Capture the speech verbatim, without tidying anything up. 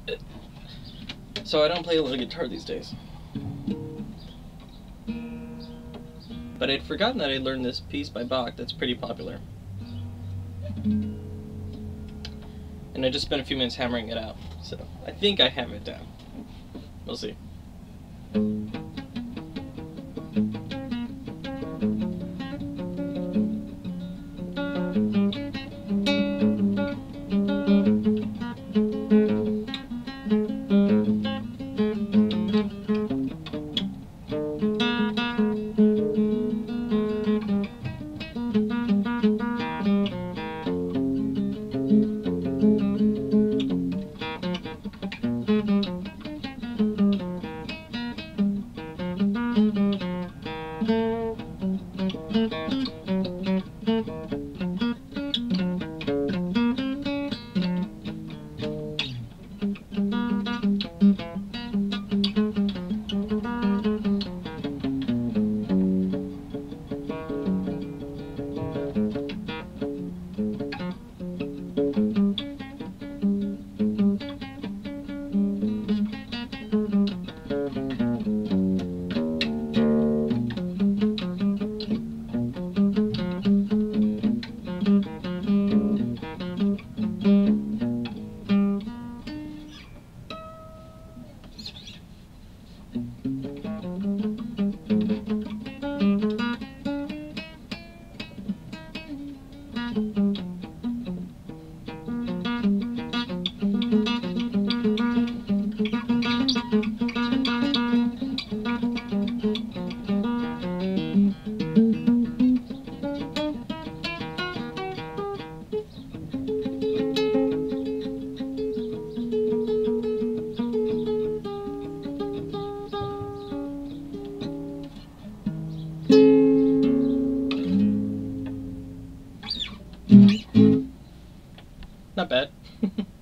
So I don't play a lot of guitar these days. But I'd forgotten that I learned this piece by Bach that's pretty popular. And I just spent a few minutes hammering it out, so I think I have it down. We'll see. Not bad.